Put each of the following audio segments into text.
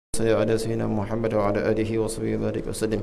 على سيدنا محمد وعلى آله وصحبه وبارك وسلم.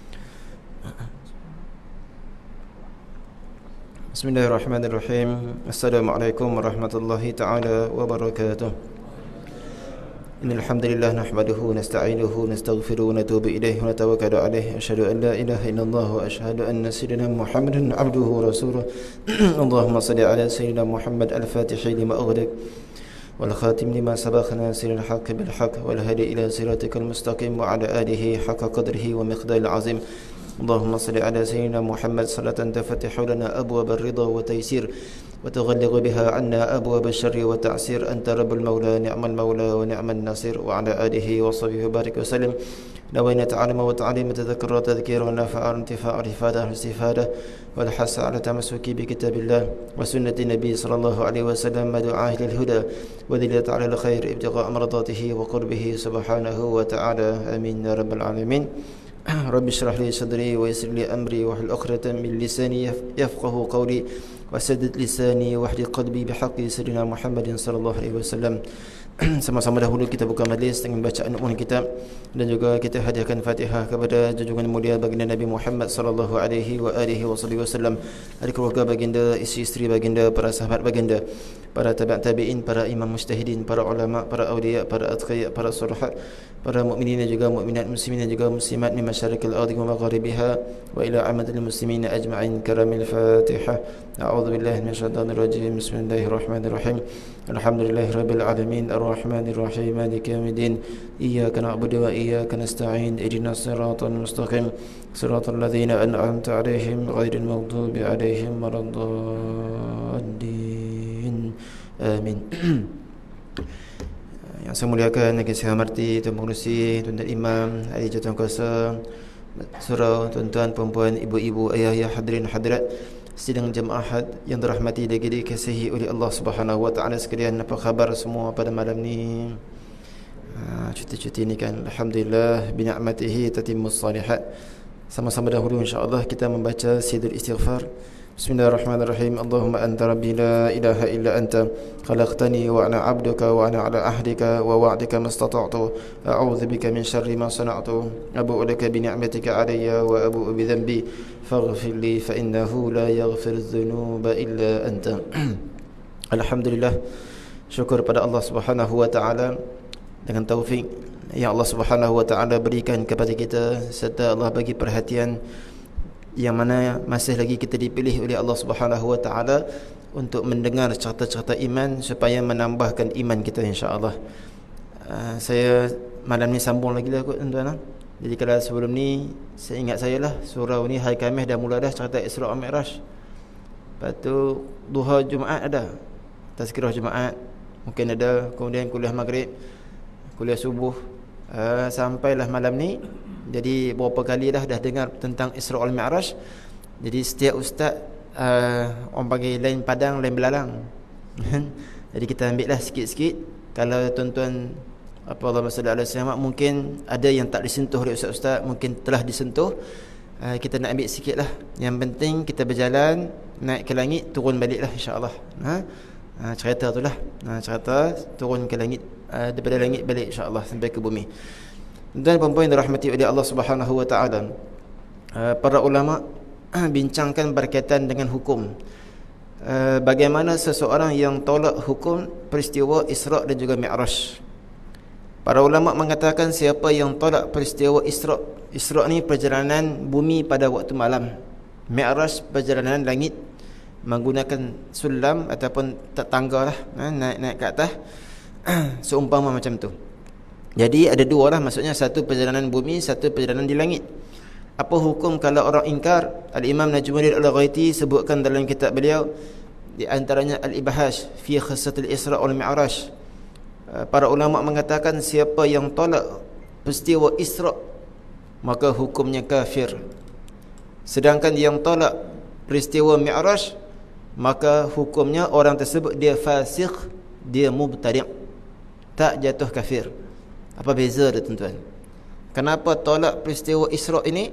بسم الله الرحمن الرحيم. السلام عليكم ورحمة الله تعالى وبركاته. إن الحمد لله نحمده ونستعينه ونستغفره ونتوب إليه ونتوكل عليه. أشهد أن لا إله إلا الله وأشهد أن سيدنا محمدا عبده ورسوله. اللهم صل على سيدنا محمد الفاتح لما أغلق والخاتم لما سبق ناصر الحق بالحق والهادي إلى صراطك المستقيم وعلى آله حق قدره ومقداره العظيم. اللهم صل على سيدنا محمد صلاة تفتح لنا أبواب الرضا والتيسير وتغلق بها عنا أبواب الشر والتعسير. أنت رب المولى نعم المولى ونعم الناصر. وعلى آله وصحبه وبارك وسلم. نوينا تعلم وتعليم تذكر وتذكير ونفع انتفاع رفادة واستفادة والحث على تمسك بكتاب الله وسنة النبي صلى الله عليه وسلم ودعاه للهدى ودلت على الخير ابتغاء مرضاته وقربه سبحانه وتعالى. آمين يا رب العالمين. رب اشرح لي صدري ويسر لي أمري واحلل عقدة من لساني يفقه قولي وسدد لساني واهد قلبي بحق سيدنا محمد صلى الله عليه وسلم. Sama-sama dahulu kita buka majlis dengan bacaan umum kitab dan juga kita hadiahkan Fatihah kepada junjungan mulia baginda Nabi Muhammad sallallahu alaihi wasallam, ahli keluarga baginda, isteri-isteri baginda, para sahabat baginda, para tabi'in, para imam mujtahidin, para ulama, para awliya, para atqiya, para salihat, para mukminin dan juga mukminat, muslimin dan juga muslimat min masyariqil ardi wa magharibiha wa ila amatil muslimin ajma'in. Karamil Fatihah. A'udzu billahi minasyaitonir rajim. Bismillahirrahmanirrahim. Alhamdulillahirabbil alamin. الرحمن الرحيم مالك يوم الدين إياك نعبد وإياك نستعين اهدنا الصراط المستقيم صراط الذين أنعمت عليهم غير المغضوب عليهم ولا الضالين آمين. Yang saya muliakan, yang saya hormati Tuan Pengerusi, Tuan Imam, ahli jawatankuasa, surau, tuan-tuan, perempuan, ibu-ibu, ayah-ayah, hadirin hadirat sidang jemaah yang dirahmati dan dikasihi oleh Allah Subhanahu wa taala sekalian. Apa khabar semua pada malam ni? Cuti-cuti ni kan alhamdulillah bi ni'matihi tatimmus salihat. Sama-sama dahulu insya-Allah kita membaca sidul istighfar. Bismillahirrahmanirrahim. Allahumma anta rabbi la ilaha illa anta khalaqtani wa ana 'abduka wa ana 'ala ahdika wa wa'dika mastata'tu a'udzu bika min syarri ma sana'tu abu'u laka bi ni'matika 'alayya wa abu'u bi dhanbi faghfir li fa innahu la yaghfiru dhunuba illa anta. Alhamdulillah, syukur pada Allah Subhanahu wa taala dengan taufik yang Allah Subhanahu wa taala berikan kepada kita, serta Allah bagi perhatian yang mana masih lagi kita dipilih oleh Allah Subhanahu wa taala untuk mendengar cerita-cerita iman supaya menambahkan iman kita insya-Allah. Saya malam ni sambung lagi lah kot tuan-tuan. Jadi kalau sebelum ni saya ingat saya lah surau ni hari Khamis dah mula dah cerita Isra' wal Mi'raj. Lepas tu duha Jumaat ada, tazkirah Jumaat mungkin ada, kemudian kuliah maghrib, kuliah subuh, sampailah malam ni. Jadi berapa kali dah dengar tentang Isra' wal Mi'raj. Jadi setiap ustaz orang panggil lain padang lain belalang. Jadi kita ambil lah sikit-sikit. Kalau tuan-tuan Allahumma salli ala sayyidina, mungkin ada yang tak disentuh oleh ustaz-ustaz, mungkin telah disentuh. Kita nak ambil sikit lah. Yang penting kita berjalan naik ke langit, turun balik lah insya-Allah. Cerita tu lah. Cerita turun ke langit, daripada langit balik insya-Allah sampai ke bumi. Dan perempuan yang dirahmati oleh Allah Subhanahu wa taala, para ulama bincangkan berkaitan dengan hukum, bagaimana seseorang yang tolak hukum peristiwa Isra' dan juga Mi'raj. Para ulama mengatakan siapa yang tolak peristiwa Isra' ni perjalanan bumi pada waktu malam, Mi'raj perjalanan langit menggunakan sulam ataupun tangga lah, naik ke atas, seumpama macam tu. Jadi ada dua lah, maksudnya satu perjalanan bumi, satu perjalanan di langit. Apa hukum kalau orang ingkar? Al-Imam Najmuddin Al-Ghaiti sebutkan dalam kitab beliau, di antaranya Al-Ibhash fi Qissatil Isra' wal Mi'raj. Para ulama mengatakan siapa yang tolak peristiwa Isra' maka hukumnya kafir. Sedangkan yang tolak peristiwa Mi'raj maka hukumnya orang tersebut dia fasik, dia mubtadi', tak jatuh kafir. Apa beza dia tuan-tuan? Kenapa tolak peristiwa Isra' ini?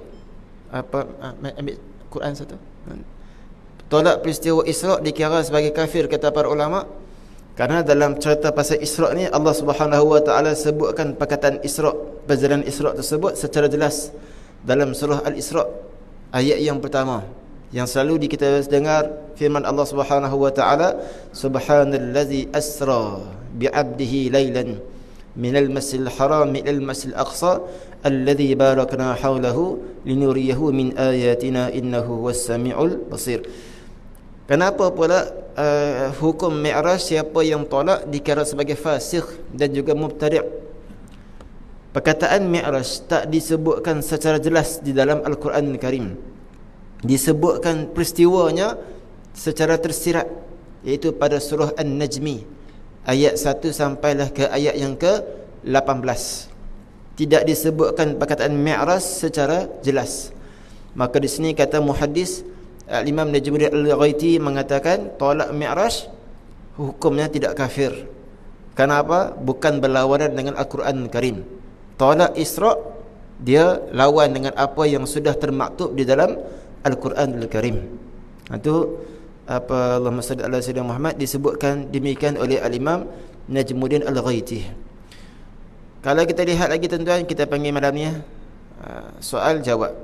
Ambil Quran satu. Tolak peristiwa Isra' dikira sebagai kafir kata para ulama Karena dalam cerita pasal Isra' ni Allah Subhanahu wa taala sebutkan perkataan Isra', perjalanan Isra' tersebut secara jelas dalam surah Al-Isra' ayat yang pertama, yang selalu kita dengar firman Allah Subhanahu wa taala, subhanallazi asra bi'abdihi lailan minal masjidil haram ilal masjidil aqsa alladzi barakna hawlahu linuriyahu min ayatina innahu was-sami'ul basir. Kenapa pula hukum Mi'raj siapa yang tolak dikira sebagai fasikh dan juga mubtadi'? Perkataan Mi'raj tak disebutkan secara jelas di dalam Al-Quran Al-Karim. Disebutkan peristiwanya secara tersirat, iaitu pada surah An-Najmi ayat 1 sampailah ke ayat yang ke-18. Tidak disebutkan perkataan Mi'raj secara jelas. Maka di sini kata muhaddis Imam Najmuddin Al-Ghaiti mengatakan tolak Mi'raj hukumnya tidak kafir. Kenapa? Bukan berlawanan dengan Al-Quran Al-Karim. Tolak Isra' dia lawan dengan apa yang sudah termaktub di dalam Al-Quran Al-Karim. Itu apa Allahumma salli ala sayyidina Muhammad disebutkan demikian oleh Al-Imam Najmuddin Al-Ghaiti. Kalau kita lihat lagi tuan-tuan, kita panggil malam ni soal jawab,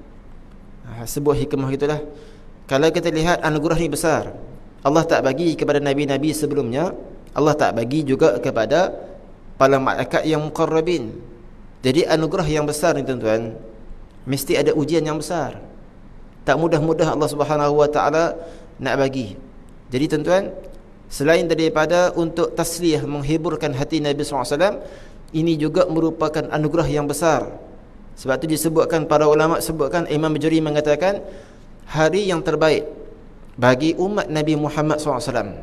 sebuah hikmah gitulah. Kalau kita lihat anugerah ni besar, Allah tak bagi kepada nabi-nabi sebelumnya, Allah tak bagi juga kepada para malaikat yang muqarrabin. Jadi anugerah yang besar ni tuan-tuan, mesti ada ujian yang besar. Tak mudah-mudah Allah Subhanahu wa taala nak bagi. Jadi tuan-tuan, selain daripada untuk tasliyah, menghiburkan hati Nabi SAW, ini juga merupakan anugerah yang besar. Sebab tu disebutkan, para ulama sebutkan, Imam Juri mengatakan hari yang terbaik bagi umat Nabi Muhammad SAW.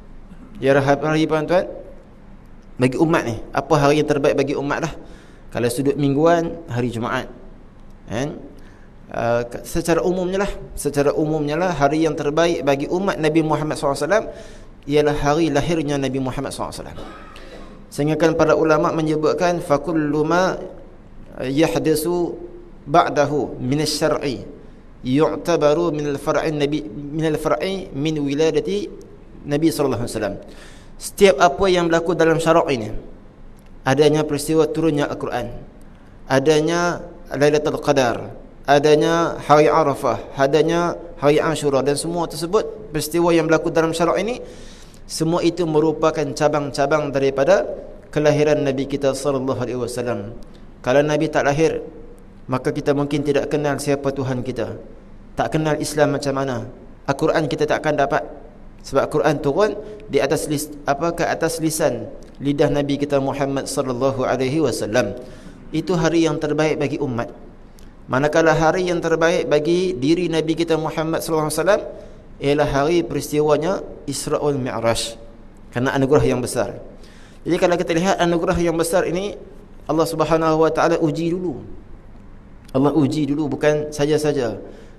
Ya hari tuan-tuan, bagi umat ni, apa hari yang terbaik bagi umat lah? Kalau sudut mingguan, hari Jumaat, kan? Secara umumnya lah hari yang terbaik bagi umat Nabi Muhammad SAW ialah hari lahirnya Nabi Muhammad SAW. Sehingga kan para ulama menyebutkan fakullu ma yahdisu ba'dahu min asy-syar'i yu'tabaru min al-far'i nabi min al-far'i min wiladati Nabi sallallahu alaihi wasallam. Setiap apa yang berlaku dalam syarak ini, adanya peristiwa turunnya Al-Quran, adanya Lailatul Qadar, adanya hari Arafah, adanya hari Ashura, dan semua tersebut peristiwa yang berlaku dalam syarak ini, semua itu merupakan cabang-cabang daripada kelahiran Nabi kita sallallahu alaihi wasallam. Kalau Nabi tak lahir, maka kita mungkin tidak kenal siapa Tuhan kita, tak kenal Islam macam mana, Al-Quran kita tak akan dapat. Sebab Al-Quran turun di atas ke atas lisan lidah Nabi kita Muhammad sallallahu alaihi wasallam. Itu hari yang terbaik bagi umat. Manakala hari yang terbaik bagi diri Nabi kita Muhammad sallallahu alaihi wasallam ialah hari peristiwanya Isra' wal Mi'raj, kerana anugerah yang besar. Jadi kalau kita lihat anugerah yang besar ini, Allah Subhanahu wa taala uji dulu. Allah uji dulu, bukan saja-saja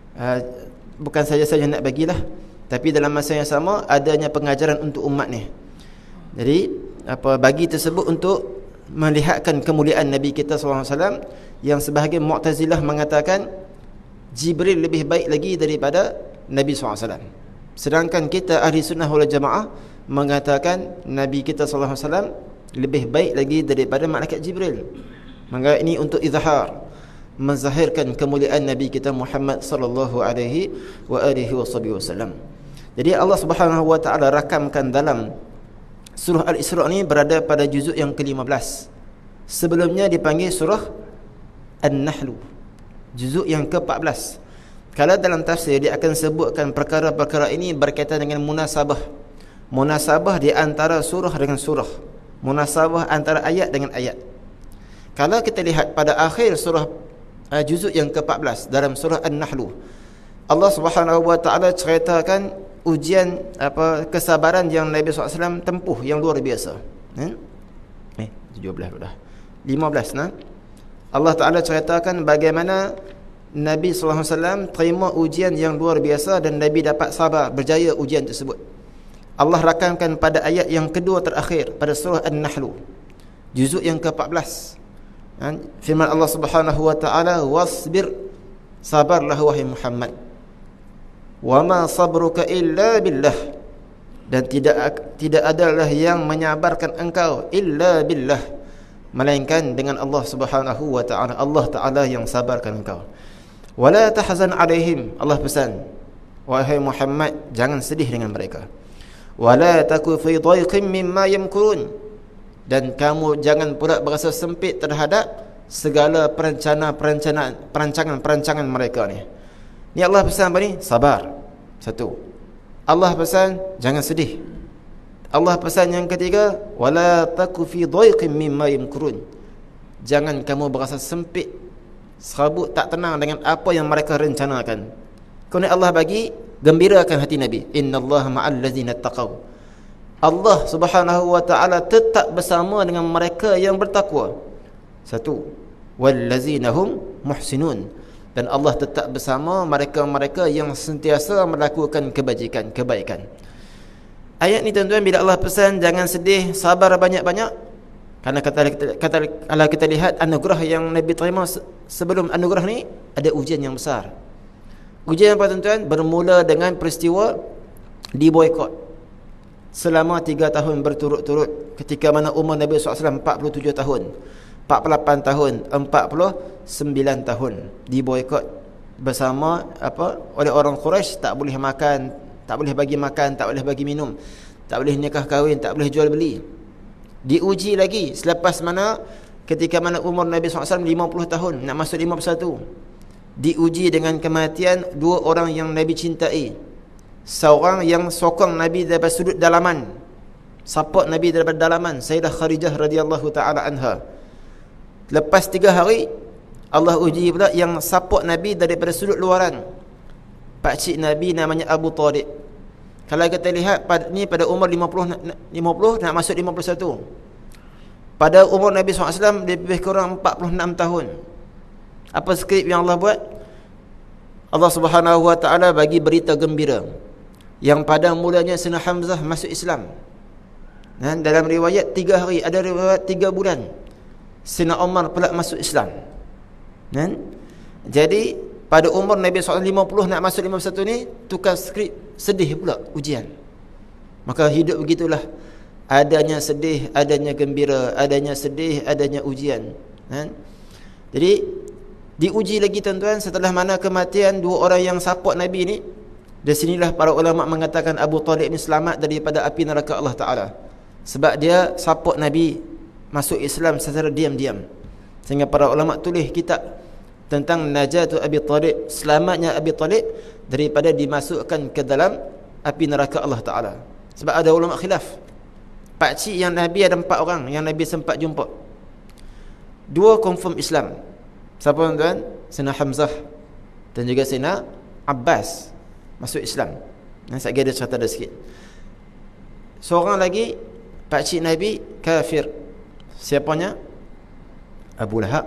nak bagilah, tapi dalam masa yang sama adanya pengajaran untuk umat ni. Jadi bagi tersebut untuk melihatkan kemuliaan Nabi kita SAW, yang sebahagian Mu'tazilah mengatakan Jibril lebih baik lagi daripada Nabi SAW. Sedangkan kita ahli sunnah wal jamaah mengatakan Nabi kita SAW lebih baik lagi daripada malaikat Jibril. Maka ini untuk izhar, menzahirkan kemuliaan Nabi kita Muhammad sallallahu alaihi wasallam. Jadi Allah Subhanahu wa taala rakamkan dalam surah Al-Isra' ni berada pada juzuk yang ke-15. Sebelumnya dipanggil surah An-Nahl, juzuk yang ke-14. Kalau dalam tafsir dia akan sebutkan perkara-perkara ini berkaitan dengan munasabah. Munasabah di antara surah dengan surah, munasabah antara ayat dengan ayat. Kalau kita lihat pada akhir surah juzuk yang ke-14 dalam surah An-Nahl, Allah Subhanahu wa taala ceritakan ujian kesabaran yang Nabi SAW tempuh yang luar biasa. 17 dah. 15 nah. Allah Taala ceritakan bagaimana Nabi SAW terima ujian yang luar biasa dan Nabi dapat sabar, berjaya ujian tersebut. Allah rakamkan pada ayat yang kedua terakhir pada surah An-Nahl, juzuk yang ke-14. Firman Allah Subhanahu wa taala, wasbir, sabarlah wahai Muhammad, wa ma sabruka illa billah, dan tidak adalah yang menyabarkan engkau illa billah, melainkan dengan Allah Subhanahu wa ta'ala. Allah Ta'ala yang sabarkan engkau. Wala tahzan alaihim, Allah pesan, wahai Muhammad, jangan sedih dengan mereka. Wala taku fi dhaiqin mimma yamkurun, dan kamu jangan pula berasa sempit terhadap segala perancangan mereka ni. Ni Allah pesan apa ni? Sabar. Satu. Allah pesan jangan sedih. Allah pesan yang ketiga, wala taku fi dhaiqin mimma yamkurun, jangan kamu berasa sempit, serabut, tak tenang dengan apa yang mereka rencanakan. Kerana Allah bagi gembirakan hati Nabi, innallaha ma'al ladzina taqaw. Allah Subhanahu wa ta'ala tetap bersama dengan mereka yang bertakwa. Satu, wallazina hum muhsinun, dan Allah tetap bersama mereka-mereka yang sentiasa melakukan kebaikan. Ayat ni tuan-tuan, bila Allah pesan jangan sedih, sabar banyak-banyak, kerana kalau kita lihat anugerah yang Nabi terima sebelum anugerah ni, ada ujian yang besar. Ujian apa tuan-tuan? Bermula dengan peristiwa diboikot selama 3 tahun berturut-turut, ketika mana umur Nabi SAW 47 tahun, 48 tahun, 49 tahun diboikot bersama oleh orang Quraisy. Tak boleh makan, tak boleh bagi makan, tak boleh bagi minum, tak boleh nikah kahwin, tak boleh jual beli. Diuji lagi selepas mana ketika mana umur Nabi SAW 50 tahun, nak masuk 51, diuji dengan kematian 2 orang yang Nabi cintai. Seorang yang sokong Nabi daripada sudut dalaman, support Nabi daripada dalaman, Sayyidah Khadijah radhiyallahu ta'ala anha. Lepas 3 hari Allah uji pula yang support Nabi daripada sudut luaran, pakcik Nabi namanya Abu Talib. Kalau kita lihat pada umur 50 nak masuk 51. Pada umur Nabi SAW lebih kurang 46 tahun. Apa skrip yang Allah buat? Allah Subhanahu wa ta'ala bagi berita gembira, yang pada mulanya Sayyidina Hamzah masuk Islam. Dan dalam riwayat 3 hari, ada riwayat 3 bulan, Sayyidina Umar pula masuk Islam. Dan jadi pada umur Nabi SAW 50 nak masuk 51 ni, tukar skrip, sedih pula ujian. Maka hidup begitulah, adanya sedih, adanya gembira, adanya sedih, adanya ujian. Jadi diuji lagi tuan-tuan setelah mana kematian 2 orang yang support Nabi ni. Dari sinilah para ulama mengatakan Abu Talib ni selamat daripada api neraka Allah Ta'ala, sebab dia support Nabi masuk Islam secara diam-diam. Sehingga para ulama tulis kitab tentang najatu Abi Talib, selamatnya Abi Talib daripada dimasukkan ke dalam api neraka Allah Ta'ala. Sebab ada ulama khilaf, pakcik yang Nabi ada 4 orang yang Nabi sempat jumpa. 2 confirm Islam. Siapa tuan-tuan? Sayyidina Hamzah dan juga Sayyidina Abbas masuk Islam. Saya ada cerita dah sikit. Seorang lagi pakcik Nabi kafir. Siapanya? Abu Lahab.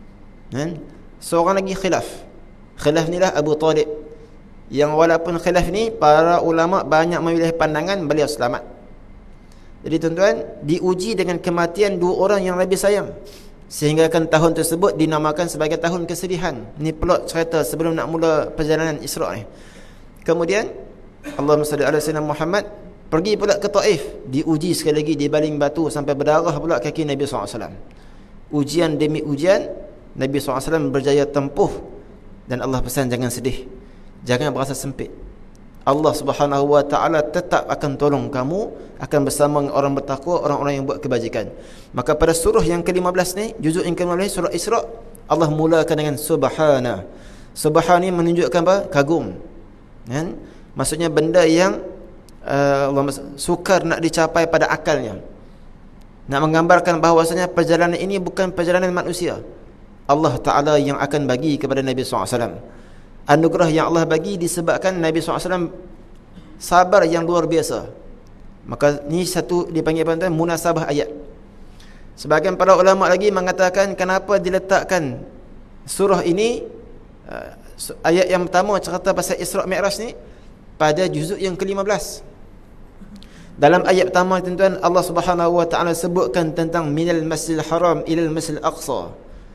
Seorang lagi khilaf. Khilaf ni lah Abu Talib, yang walaupun khilaf ni para ulama banyak memilih pandangan beliau selamat. Jadi tuan-tuan, diuji dengan kematian 2 orang yang Nabi sayang, sehingga kan tahun tersebut dinamakan sebagai tahun kesedihan. Ini plot cerita sebelum nak mula perjalanan Isra' ni. Kemudian Allahumma salli ala sayyidina Muhammad pergi pula ke Taif, diuji sekali lagi, dibaling batu sampai berdarah pula kaki Nabi SAW. Ujian demi ujian, Nabi SAW berjaya tempuh. Dan Allah pesan jangan sedih, jangan berasa sempit. Allah Subhanahu wa ta'ala tetap akan tolong kamu, akan bersama orang bertakwa, orang-orang yang buat kebajikan. Maka pada surah yang ke-15 ni, juzuk yang ke-15 surah Isra', Allah mulakan dengan subhana. Subhana ni menunjukkan apa? Kagum. Maksudnya benda yang sukar nak dicapai pada akalnya. Nak menggambarkan bahawasanya perjalanan ini bukan perjalanan manusia. Allah Ta'ala yang akan bagi kepada Nabi SAW. Anugerah yang Allah bagi disebabkan Nabi SAW sabar yang luar biasa. Maka ni satu dipanggil apa? Munasabah ayat. Sebahagian para ulama lagi mengatakan kenapa diletakkan surah ini, ayat yang pertama cerita pasal Isra' Mi'raj ni, pada juzuk yang ke-15. Dalam ayat pertama tuan-tuan, Allah Subhanahu wa ta'ala sebutkan tentang minal masjidil haram ilal masjidil aqsa.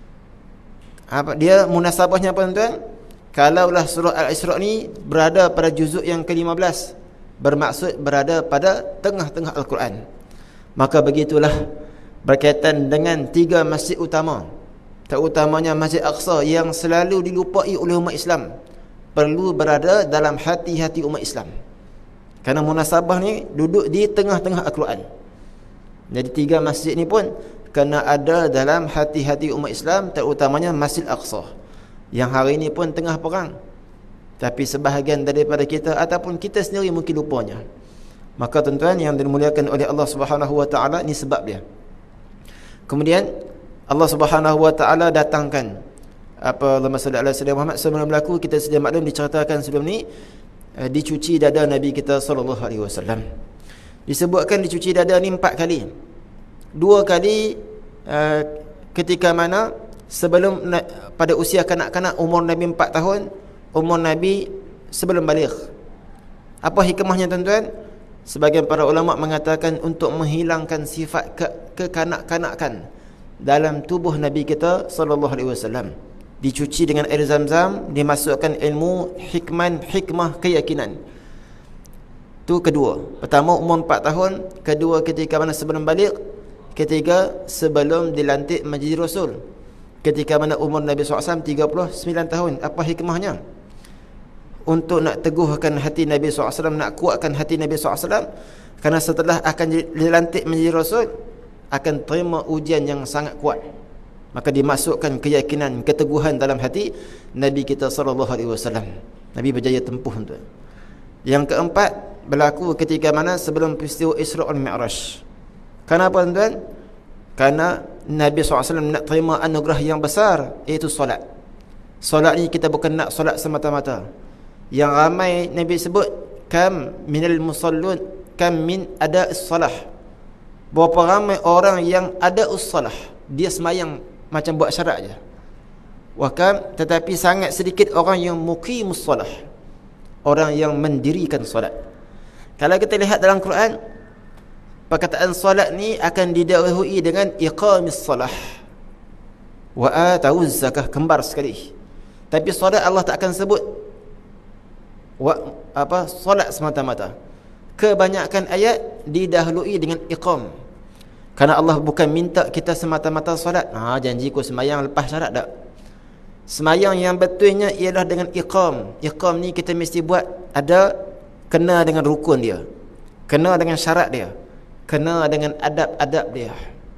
Dia munasabahnya apa tuan-tuan? Kalaulah surah Al-Isra' ni berada pada juzuk yang ke-15, bermaksud berada pada tengah-tengah Al-Quran. Maka begitulah berkaitan dengan 3 masjid utama, terutamanya Masjid Aqsa yang selalu dilupai oleh umat Islam, perlu berada dalam hati-hati umat Islam. Kerana munasabah ni duduk di tengah-tengah Al-Quran. Jadi 3 masjid ni pun kena ada dalam hati-hati umat Islam, terutamanya Masjid Aqsa yang hari ini pun tengah perang. Tapi sebahagian daripada kita ataupun kita sendiri mungkin lupanya. Maka tuan-tuan yang dimuliakan oleh Allah Subhanahu wa taala, ini sebab dia. Kemudian Allah Subhanahu wa taala datangkan Allahumma salli ala sayyidina Muhammad. Sebelum berlaku, kita sedia maklum diceritakan sebelum ni, dicuci dada Nabi kita sallallahu alaihi wasallam. Disebutkan dicuci dada ni 4 kali. 2 kali ketika mana sebelum pada usia kanak-kanak, umur Nabi 4 tahun, umur Nabi sebelum baligh. Apa hikmahnya tuan-tuan? Sebagian para ulama mengatakan untuk menghilangkan sifat kekanak-kanakan dalam tubuh Nabi kita sallallahu alaihi wasallam. Dicuci dengan air Zam-Zam, dimasukkan ilmu, hikmah, keyakinan. Tu kedua. Pertama umur 4 tahun, kedua ketika mana sebelum baligh, ketiga sebelum dilantik menjadi rasul. Ketika mana umur Nabi SAW 39 tahun. Apa hikmahnya? Untuk nak teguhkan hati Nabi SAW, nak kuatkan hati Nabi SAW. Kerana setelah akan dilantik menjadi rasul, akan terima ujian yang sangat kuat. Maka dimasukkan keyakinan, keteguhan dalam hati Nabi kita SAW. Nabi berjaya tempuh tuan. Yang keempat berlaku ketika mana sebelum peristiwa Isra' wal Mi'raj. Kenapa tuan? Kerana Nabi SAW nak terima anugerah yang besar, iaitu solat. Solat ni kita bukan nak solat semata-mata. Yang ramai Nabi sebut, kam minal musallun, kam min ada'is salah. Berapa ramai orang yang ada'us salah, dia semayang macam buat syarat je. Wakam, tetapi sangat sedikit orang yang muqimus salah, orang yang mendirikan solat. Kalau kita lihat dalam Quran, perkataan solat ni akan didahului dengan iqamis salah wa atawuz zakah, kembar sekali. Tapi solat Allah tak akan sebut solat semata-mata. Kebanyakan ayat didahului dengan iqam. Kerana Allah bukan minta kita semata-mata solat. Janji ku semayang lepas syarat tak. Semayang yang betulnya ialah dengan iqam. Iqam ni kita mesti buat ada kena dengan rukun dia, kena dengan syarat dia, kena dengan adab-adab dia,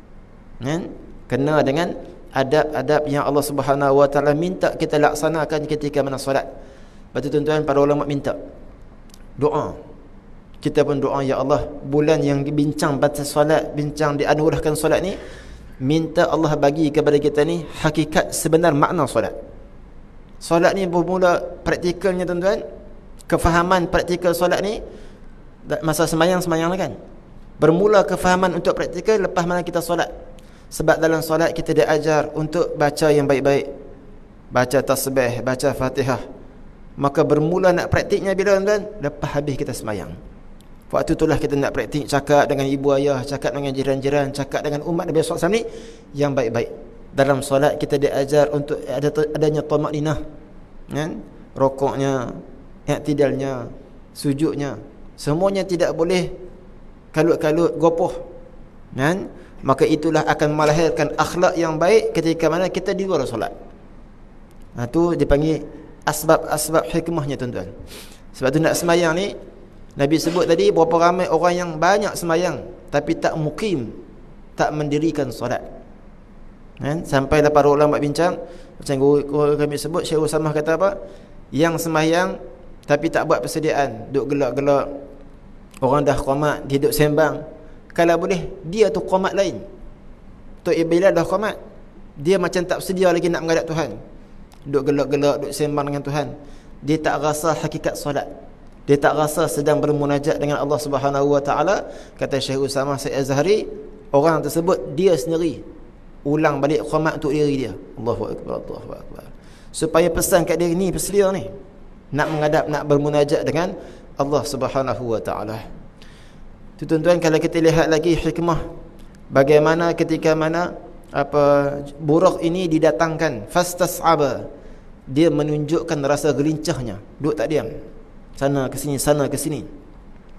kena dengan adab-adab yang Allah Subhanahu wa taala minta kita laksanakan ketika mana solat. Lepas tu tuan-tuan, para ulama minta doa. Kita pun doa, ya Allah, bulan yang bincang batas solat, bincang dianugerahkan solat ni, minta Allah bagi kepada kita ni hakikat sebenar makna solat. Solat ni bermula praktikalnya tuan-tuan, kefahaman praktikal solat ni masa semayang lah kan. Bermula kefahaman untuk praktikal lepas mana kita solat. Sebab dalam solat kita diajar untuk baca yang baik-baik, baca tasbih, baca Fatihah. Maka bermula nak praktiknya bila tuan-tuan? Lepas habis kita semayang. Waktu itulah kita nak praktik cakap dengan ibu ayah, cakap dengan jiran-jiran, cakap dengan umat Nabi SAW ni yang baik-baik. Dalam solat kita diajar untuk adanya tamakninah, kan? Rokoknya, i'tidalnya, sujudnya, semuanya tidak boleh kalut-kalut, gopoh, kan? Maka itulah akan melahirkan akhlak yang baik ketika mana kita di luar solat. Itu dipanggil asbab-asbab hikmahnya tuan-tuan. Sebab tu nak semayang ni, Nabi sebut tadi berapa ramai orang yang banyak semayang tapi tak mukim, tak mendirikan solat, kan? Sampailah para ulama bincang, macam guru kami sebut, Syekh Usamah kata apa? Yang semayang tapi tak buat persediaan, duduk gelak-gelak, orang dah qamat, dia duduk sembang. Kalau boleh, dia tu qamat lain. Tok Bilal dah qamat, dia macam tak bersedia lagi nak menghadap Tuhan, duduk gelak-gelak, duduk sembang dengan Tuhan. Dia tak rasa hakikat solat, dia tak rasa sedang bermunajat dengan Allah Subhanahu wa taala. Kata Syekh Usamah Said Azhari, orang tersebut dia sendiri ulang balik qamat untuk diri dia. Allahu akbar, Allahu akbar. Supaya pesan kat dia ni, bersedia ni nak menghadap, nak bermunajat dengan Allah Subhanahu wa taala. Tu tuan-tuan, kalau kita lihat lagi hikmah bagaimana ketika mana buraq ini didatangkan, fastas'aba, dia menunjukkan rasa gelincahnya, duduk tak diam, sana ke sini, sana ke sini.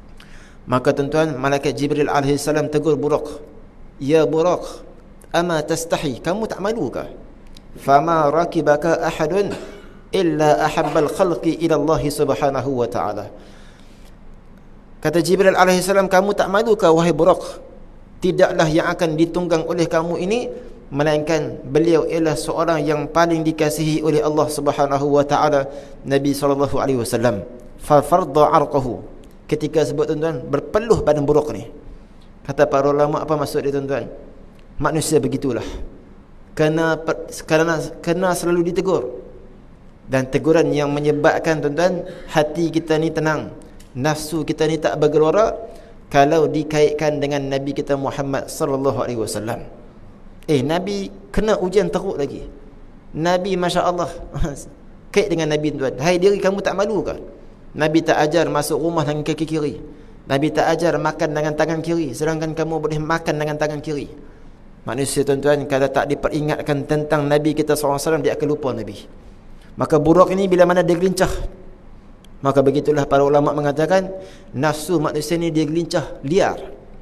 Maka tuan-tuan, malaikat Jibril alaihi salam tegur Buraq, "Ya Buraq, ama tastahi, kamu tak malu ke? Fama rakibaka ahadun illa ahabbal khalqi ila Allah subhanahu wa ta'ala." Kata Jibril alaihi salam, "Kamu tak malu ke wahai Buraq? Tidaklah yang akan ditunggang oleh kamu ini melainkan beliau ialah seorang yang paling dikasihi oleh Allah Subhanahu wa taala, Nabi sallallahu alaihi wasallam." Fa fardha arqahu. Ketika sebut tuan-tuan, berpeluh badan Buraq ni. Kata para ulama, apa maksud dia tuan-tuan? Manusia begitulah. Kena selalu ditegur. Dan teguran yang menyebabkan tuan-tuan hati kita ni tenang, nafsu kita ni tak bergelora kalau dikaitkan dengan Nabi kita Muhammad sallallahu alaihi wasallam. Nabi kena ujian teruk lagi. Nabi masya-Allah kait dengan Nabi tuan. Hai diri, kamu tak malu ke? Nabi tak ajar masuk rumah dengan kaki kiri. Nabi tak ajar makan dengan tangan kiri, sedangkan kamu boleh makan dengan tangan kiri. Manusia tuan-tuan, kalau tak diperingatkan tentang Nabi kita SAW, dia akan lupa Nabi. Maka Buraq ini bila mana dia gelincah, maka begitulah para ulama mengatakan nafsu manusia ni dia gelincah, liar.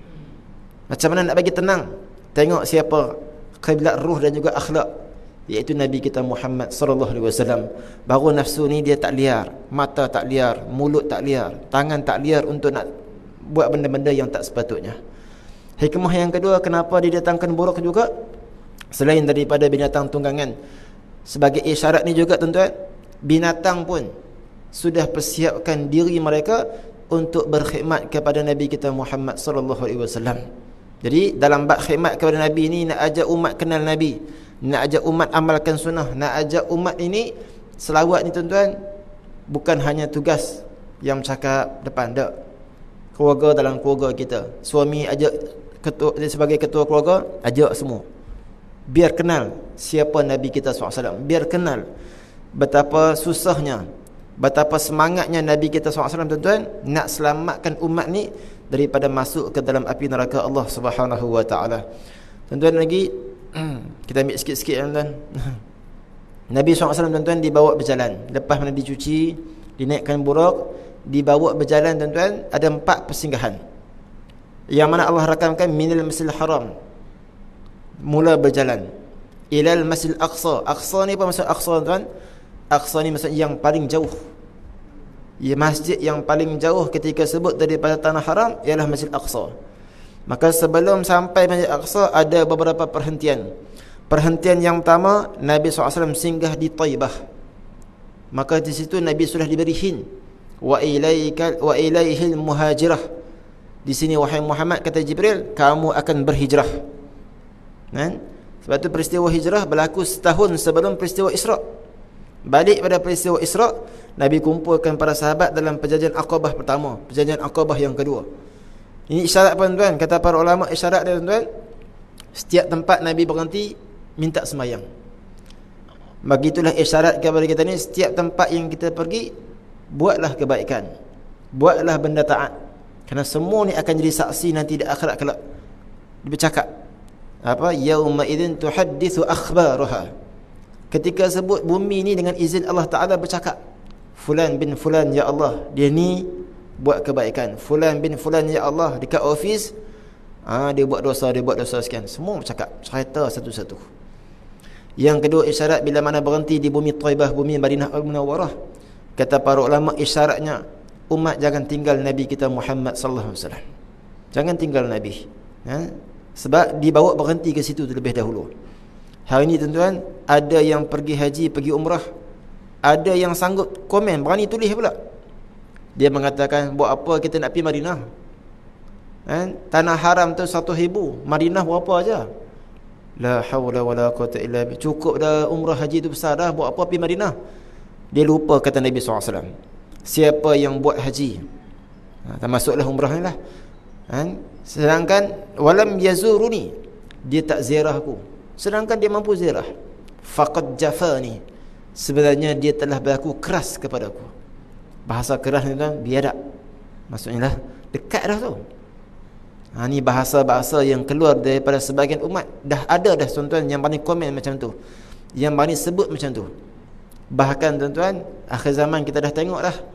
Macam mana nak bagi tenang? Tengok siapa kiblat ruh dan juga akhlak, iaitu Nabi kita Muhammad sallallahu alaihi wasallam. Baru nafsu ni dia tak liar, mata tak liar, mulut tak liar, tangan tak liar untuk nak buat benda-benda yang tak sepatutnya. Hikmah yang kedua, kenapa didatangkan Buraq juga selain daripada binatang tunggangan, sebagai isyarat ni juga tuan-tuan, binatang pun sudah persiapkan diri mereka untuk berkhidmat kepada Nabi kita Muhammad sallallahu alaihi wasallam. Jadi dalam bab khidmat kepada Nabi ni, nak ajak umat kenal Nabi, nak ajak umat amalkan sunnah, nak ajak umat ini selawat ni tuan-tuan, bukan hanya tugas yang cakap depan, tak. Keluarga dalam keluarga kita, suami ajak ketua, sebagai ketua keluarga, ajak semua. Biar kenal siapa Nabi kita SAW. Biar kenal betapa susahnya, betapa semangatnya Nabi kita SAW tuan-tuan nak selamatkan umat ni daripada masuk ke dalam api neraka Allah Subhanahu wa taala. Tuan-tuan, lagi kita ambil sikit-sikit tuan-tuan. Nabi SAW tuan-tuan dibawa berjalan. Lepas mana dicuci, dinaikkan Buraq, dibawa berjalan tuan-tuan, ada 4 persinggahan. Yang mana Allah rakamkan minal masjidil haram, mula berjalan, ilal masjidil aqsa. Aqsa ni apa maksud aqsa tuan-tuan? Aqsa ni maksud yang paling jauh. Ya, masjid yang paling jauh ketika sebut daripada tanah haram ialah Masjid Aqsa. Maka sebelum sampai Masjid Aqsa ada beberapa perhentian. Perhentian yang pertama, Nabi SAW singgah di Taibah. Maka di situ Nabi sudah diberi hin, wa ilaihil muhajirah. Di sini wahai Muhammad, kata Jibril, kamu akan berhijrah. Sebab tu peristiwa hijrah berlaku setahun sebelum peristiwa Isra'. Balik pada peristiwa Isra', Nabi kumpulkan para sahabat dalam perjanjian Aqabah pertama, perjanjian Aqabah yang kedua. Ini isyarat apa tuan? Kata para ulama, isyarat dia tuan, setiap tempat Nabi berhenti minta sembahyang. Begitulah isyarat kepada kita ni, setiap tempat yang kita pergi, buatlah kebaikan, buatlah benda taat. Kerana semua ni akan jadi saksi nanti di akhirat kelak. Dia bercakap apa? Yauma idzin tuhadditsu akhbaraha. Ketika sebut bumi ni dengan izin Allah Ta'ala bercakap, fulan bin fulan ya Allah, dia ni buat kebaikan. Fulan bin fulan ya Allah dekat office, dia buat dosa sekian. Semua bercakap, cerita satu-satu. Yang kedua isyarat, bila mana berhenti di bumi Taibah, bumi Madinah Al-Munawwarah, kata para ulama, isyaratnya umat jangan tinggal Nabi kita Muhammad sallallahu alaihi wasallam. Jangan tinggal Nabi. Sebab dibawa berhenti ke situ terlebih dahulu. Hari ini tuan-tuan, ada yang pergi haji, pergi umrah, ada yang sanggup komen, berani tulis pula. Dia mengatakan, buat apa kita nak pergi Madinah? Tanah haram tu 1,000, Madinah berapa aja? La haula wala quwata illa billah. Cukup dah umrah haji tu besar dah, buat apa pergi Madinah? Dia lupa kata Nabi SAW, siapa yang buat haji, termasuklah umrah ni lah, sedangkan walam yazuruni, dia tak ziarah aku, sedangkan dia mampu ziarah, faqad jafani, sebenarnya dia telah berlaku keras kepada aku. Bahasa keras ni tuan, biadab, maksudnya lah dekat dah tu. Ni bahasa-bahasa yang keluar daripada sebahagian umat. Dah ada dah tuan-tuan yang berani komen macam tu, yang berani sebut macam tu. Bahkan tuan-tuan, akhir zaman kita dah tengok dah,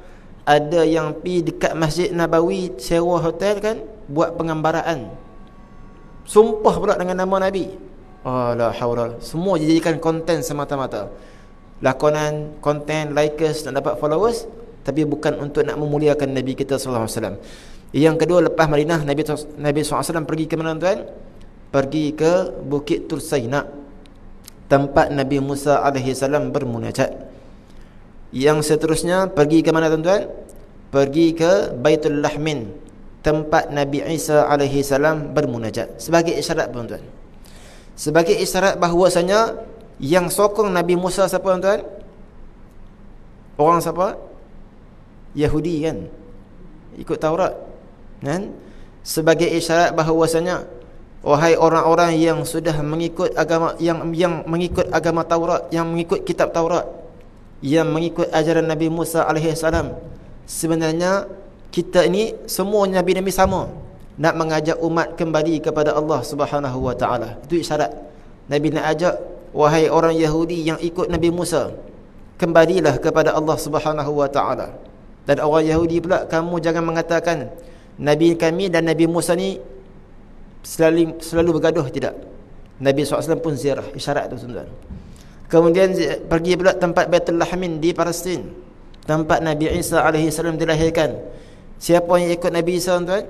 Ada yang pi dekat Masjid Nabawi sewa hotel kan, buat penggambaraan. Sumpah pula dengan nama Nabi. Oh la haula. Semua dijadikan konten semata-mata. Lakonan, konten, likers, nak dapat followers, tapi bukan untuk nak memuliakan Nabi kita sallallahu alaihi wasallam. Yang kedua, lepas Madinah, Nabi sallallahu alaihi wasallam pergi ke mana tuan? Pergi ke Bukit Tursaina, tempat Nabi Musa alaihi salam bermunajat. Yang seterusnya pergi ke mana tuan-tuan? Pergi ke Baitul Lahmin, tempat Nabi Isa alaihi salam bermunajat. Sebagai isyarat tuan-tuan. Sebagai isyarat bahawasanya yang sokong Nabi Musa siapa tuan-tuan? Orang siapa? Yahudi kan? Ikut Taurat. Kan? Sebagai isyarat bahawasanya, wahai orang-orang yang sudah mengikut agama, yang mengikut agama Taurat, yang mengikut kitab Taurat, yang mengikut ajaran Nabi Musa alaihi salam, sebenarnya kita ini semua nabi-nabi sama, nak mengajak umat kembali kepada Allah Subhanahu wa taala. Itu isyarat. Nabi nak ajak, wahai orang Yahudi yang ikut Nabi Musa, kembalilah kepada Allah Subhanahu wa taala. Dan orang Yahudi pula, kamu jangan mengatakan Nabi kami dan Nabi Musa ni selalu bergaduh. Tidak. Nabi SAW pun ziarah. Isyarat tu tuan-tuan. Kemudian pergi pula tempat Baitul Lahmin di Palestin, tempat Nabi Isa alaihi salam dilahirkan. Siapa yang ikut Nabi Isa tuan-tuan?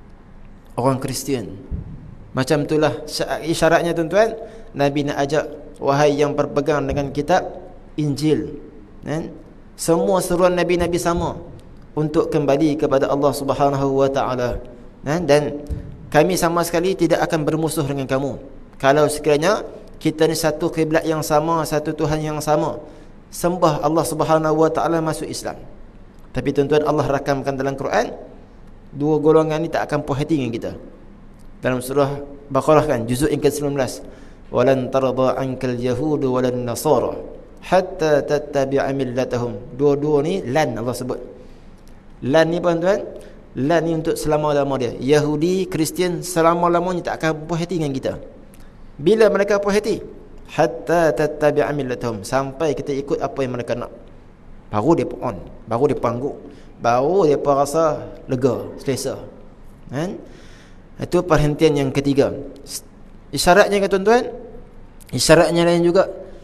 Orang Kristian. Macam itulah isyaratnya tuan-tuan. Nabi nak ajak, wahai yang berpegang dengan kitab Injil, kan? Semua seruan Nabi-Nabi sama, untuk kembali kepada Allah Subhanahu wa taala. Dan kami sama sekali tidak akan bermusuh dengan kamu kalau sekiranya kita ni satu kiblat yang sama, satu Tuhan yang sama, sembah Allah Subhanahu wa taala, masuk Islam. Tapi tuan-tuan, Allah rakamkan dalam Quran, dua golongan ni tak akan puas hati dengan kita. Dalam surah Baqarah kan, juzuk yang ke-19, walan tarda ankal yahudu walan nasara hatta tattabi'a millatahum. Dua-dua ni lan Allah sebut. Lan ni tuan-tuan, lan ni untuk selama-lama dia. Yahudi, Kristian selama-lamanya tak akan puas hati dengan kita. Bila mereka puas hati? Hatta tattabi'a millatahum, sampai kita ikut apa yang mereka nak. Baru dia on, baru dia pangguk, baru dia rasa lega, selesa. Kan? Itu perhentian yang ketiga. Isyaratnya kan tuan-tuan, isyaratnya lain juga.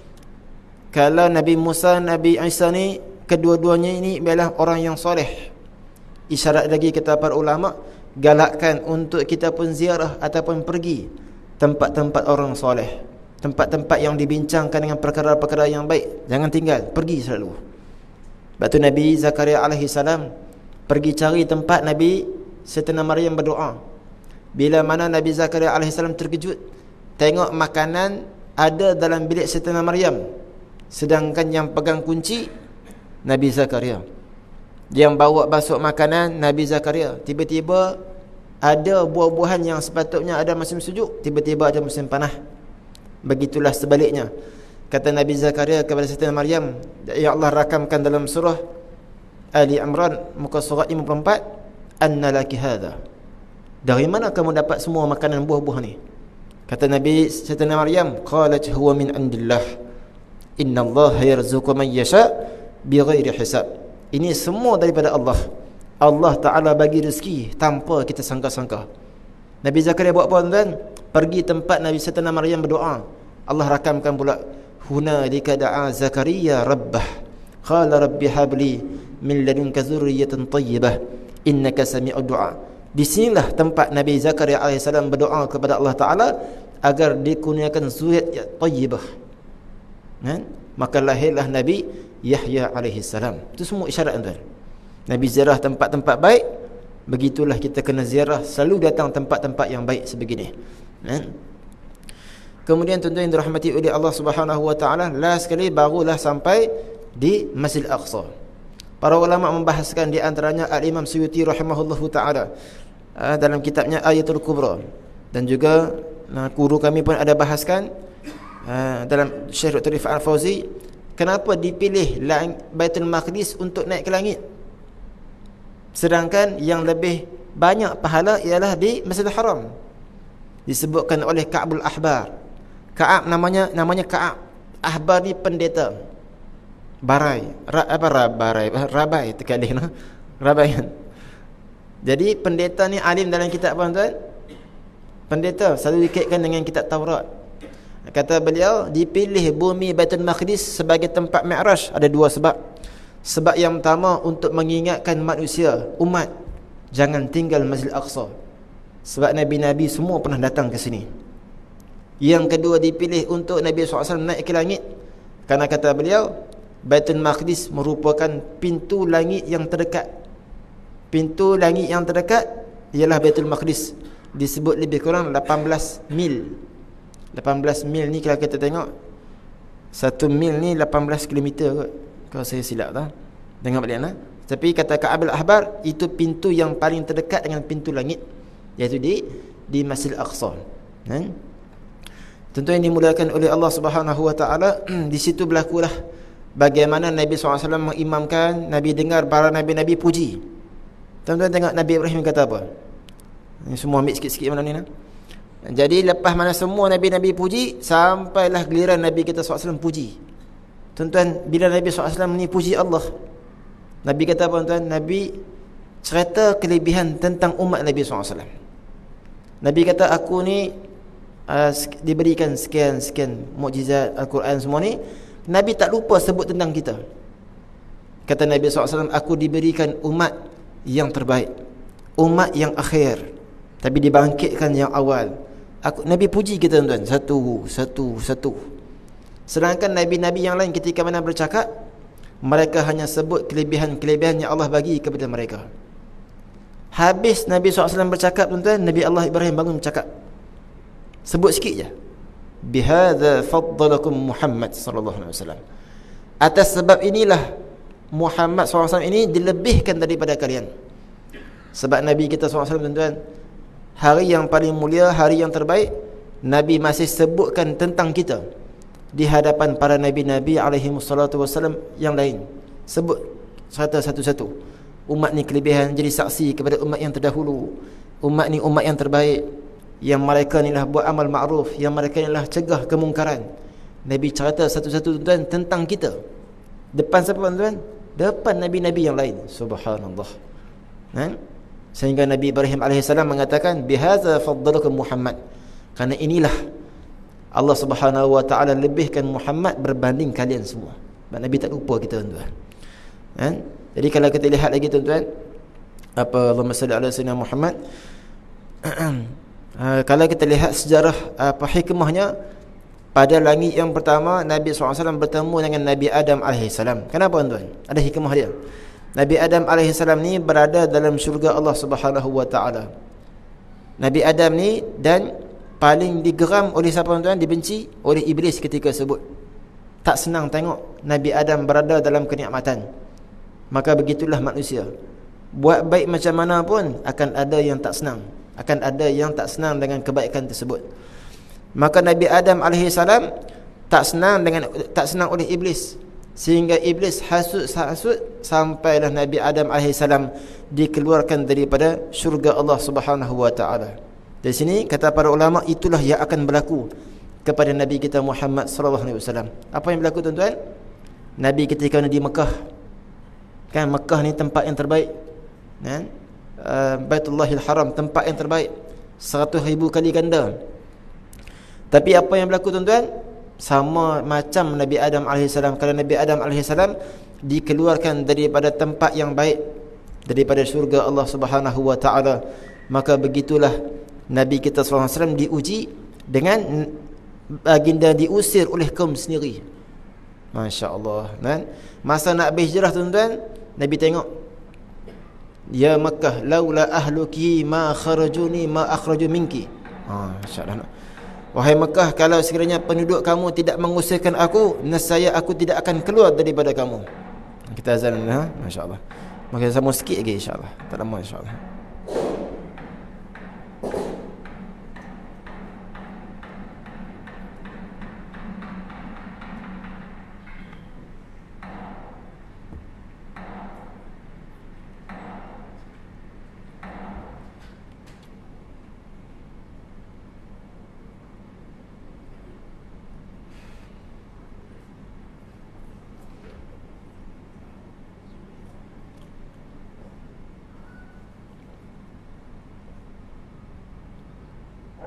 Kalau Nabi Musa, Nabi Isa ni, kedua-duanya ini adalah orang yang soleh. Isyarat lagi kata para ulama, galakkan untuk kita pun ziarah ataupun pergi tempat-tempat orang soleh, tempat-tempat yang dibincangkan dengan perkara-perkara yang baik. Jangan tinggal, pergi selalu. Sebab tu Nabi Zakaria alaihi salam pergi cari tempat Nabi Siti Maryam berdoa. Bila mana Nabi Zakaria alaihi salam terkejut, tengok makanan ada dalam bilik Siti Maryam, sedangkan yang pegang kunci Nabi Zakaria. Yang bawa basuh makanan Nabi Zakaria. Tiba-tiba ada buah-buahan yang sepatutnya ada musim sejuk, tiba-tiba ada musim panas. Begitulah sebaliknya. Kata Nabi Zakaria kepada Siti Maryam, yang Allah rakamkan dalam surah Ali Imran muka surat 54, anna laki hadha, dari mana kamu dapat semua makanan buah-buah ni? Kata Nabi Siti Maryam, qalat huwa min indillah, innallaha yarzuqu man yasha bighairi hisab. Ini semua daripada Allah. Allah Ta'ala bagi rezeki tanpa kita sangka-sangka. Nabi Zakaria buat apa tuan? Pergi tempat Nabi Siti Maryam berdoa. Allah rakamkan pula, hunalika da'a Zakaria rabbah qala rabbi habli min ladunka dzurriyyatan thayyibah innaka sami'ud du'a. Di sinilah tempat Nabi Zakaria AS berdoa kepada Allah Ta'ala agar dikurniakan zuriat yang thayyibah. Kan? Maka lahirlah Nabi Yahya AS. Itu semua isyarat tuan. Nabi ziarah tempat-tempat baik, begitulah kita kena ziarah, selalu datang tempat-tempat yang baik sebegini. Kemudian tuan-tuan yang dirahmati oleh Allah Subhanahu wa taala, last sekali barulah sampai di Masjid Al-Aqsa. Para ulama membahaskan, di antaranya Al-Imam Suyuti rahimahullahu taala dalam kitabnya Ayatul Kubra, dan juga guru kami pun ada bahaskan dalam Syekh Dr. Rifat Al-Fauzi, kenapa dipilih Baitul Maqdis untuk naik ke langit, sedangkan yang lebih banyak pahala ialah di Masjidil Haram. Disebutkan oleh Ka'bul Ahbar. Ka'ab namanya Ka'ab. Ahbar ni pendeta. Barai. Rabai terkadang Rabaian. Jadi pendeta ni alim dalam kitab apa tuan? Pendeta selalu dikaitkan dengan kitab Taurat. Kata beliau, dipilih bumi Baitul Maqdis sebagai tempat Mi'raj ada dua sebab. Sebab yang pertama untuk mengingatkan manusia, umat, jangan tinggal Masjidil Aqsa. Sebab Nabi-Nabi semua pernah datang ke sini. Yang kedua dipilih untuk Nabi SAW naik ke langit. Karena kata beliau, Baitul Maqdis merupakan pintu langit yang terdekat. Pintu langit yang terdekat ialah Baitul Maqdis. Disebut lebih kurang 18 mil. 18 mil ni kalau kita tengok, 1 mil ni 18 kilometer kot, kalau saya silap tak. Tengok balik nah. Tapi kata Ka'ab al-Ahbar, itu pintu yang paling terdekat dengan pintu langit, iaitu di Masjidil Aqsa. Tentu yang dimulakan oleh Allah Subhanahu Wa Taala. Di situ berlakulah bagaimana Nabi SAW mengimamkan. Nabi dengar para nabi-nabi puji. Tuan-tuan tengok Nabi Ibrahim kata apa. Ini semua ambil sikit-sikit mana ni nah. Jadi lepas mana semua nabi-nabi puji, sampailah giliran Nabi kita SAW puji. Tuan-tuan, bila Nabi SAW ni puji Allah, Nabi kata apa tuan? Nabi cerita kelebihan tentang umat Nabi SAW. Nabi kata, aku ni diberikan sekian-sekian mukjizat Al-Quran semua ni. Nabi tak lupa sebut tentang kita. Kata Nabi SAW, aku diberikan umat yang terbaik, umat yang akhir, tapi dibangkitkan yang awal. Nabi puji kita tuan-tuan, satu. Sedangkan nabi-nabi yang lain ketika mana bercakap, mereka hanya sebut kelebihan-kelebihan yang Allah bagi kepada mereka. Habis Nabi SAW bercakap tuan-tuan, Nabi Allah Ibrahim bangun bercakap, sebut sikit je, bihadza faddalakum Muhammad sallallahu alaihi wasallam. Atas sebab inilah Muhammad SAW ini dilebihkan daripada kalian. Sebab Nabi kita SAW tuan-tuan, hari yang paling mulia, hari yang terbaik, Nabi masih sebutkan tentang kita di hadapan para nabi-nabi alaihi wassalatu wassalam yang lain. Sebut satu-satu. Umat ni kelebihan, jadi saksi kepada umat yang terdahulu. Umat ni umat yang terbaik, yang mereka ni lah buat amal ma'ruf, yang mereka ni lah cegah kemungkaran. Nabi cerita satu-satu tuan tentang kita. Depan siapa tuan? Depan nabi-nabi yang lain. Subhanallah. Sehingga Nabi Ibrahim AS mengatakan, bihadza faddalakum Muhammad. Karena inilah Allah Subhanahu Wa Taala lebihkan Muhammad berbanding kalian semua. Nabi tak lupa kita tuan-tuan. Jadi kalau kita lihat lagi tuan-tuan, apa, Allahumma salli ala sayyidina Muhammad. Kalau kita lihat sejarah apa hikmahnya, pada langit yang pertama Nabi SAW bertemu dengan Nabi Adam AS. Kenapa tuan-tuan? Ada hikmah dia. Nabi Adam AS ni berada dalam syurga Allah Subhanahu Wa Taala. Nabi Adam ni dan paling digeram oleh siapa tuan? Dibenci oleh iblis ketika sebut. Tak senang tengok Nabi Adam berada dalam kenikmatan. Maka begitulah manusia. Buat baik macam mana pun akan ada yang tak senang. Akan ada yang tak senang dengan kebaikan tersebut. Maka Nabi Adam AS tak senang oleh iblis, sehingga iblis hasut sampailah Nabi Adam AS dikeluarkan daripada syurga Allah Subhanahu Wa Taala. Dari sini kata para ulama, itulah yang akan berlaku kepada Nabi kita Muhammad sallallahu alaihi wasallam. Apa yang berlaku tuan-tuan? Nabi ketika di Mekah, kan Mekah ni tempat yang terbaik, kan? Baitullahil Haram, tempat yang terbaik 100,000 kali ganda. Tapi apa yang berlaku tuan-tuan? Sama macam Nabi Adam AS. Kalau Nabi Adam AS dikeluarkan daripada tempat yang baik, daripada syurga Allah Subhanahu Wa Taala, maka begitulah Nabi kita SAW diuji dengan baginda diusir oleh kaum sendiri. Masya Allah, kan? Masa nak berhijrah tuan-tuan, Nabi tengok, ya Makkah, laula ahluki ma kharajuni ma akhraju minki. Masya Allah. Wahai Mekah, kalau sekiranya penduduk kamu tidak mengusirkan aku, nescaya aku tidak akan keluar daripada kamu. Kita azan, Masya Allah. Maka sama sikit lagi insya-Allah. Tak lama insya-Allah.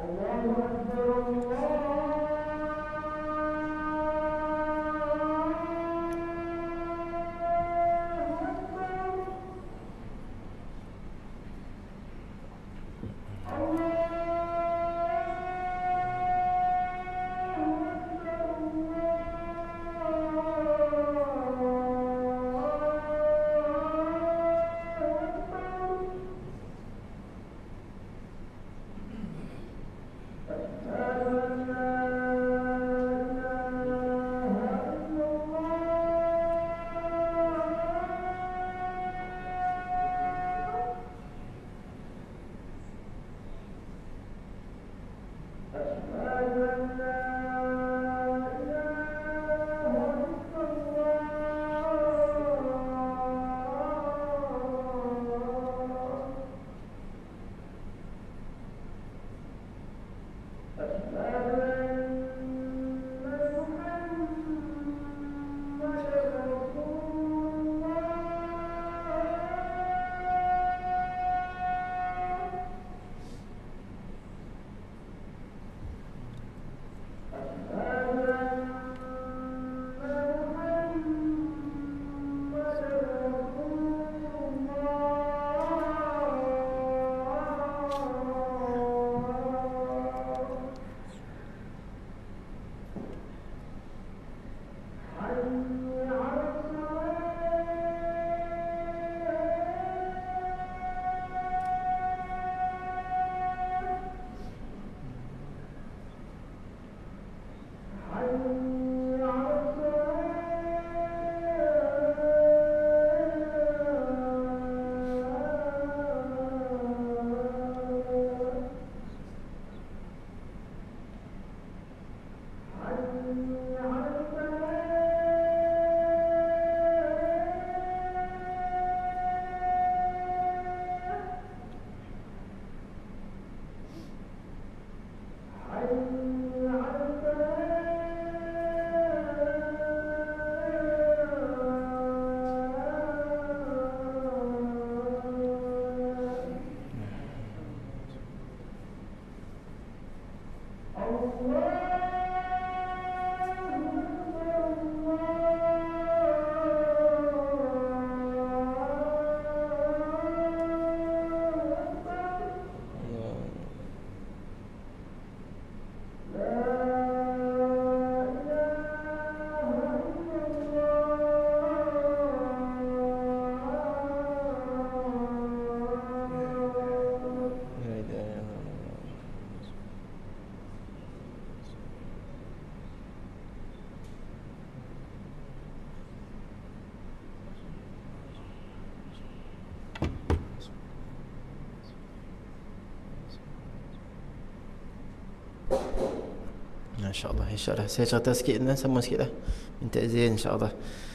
InsyaAllah, insyaAllah. Saya cerita sikit lah, sama sikit lah. Minta izin insyaAllah.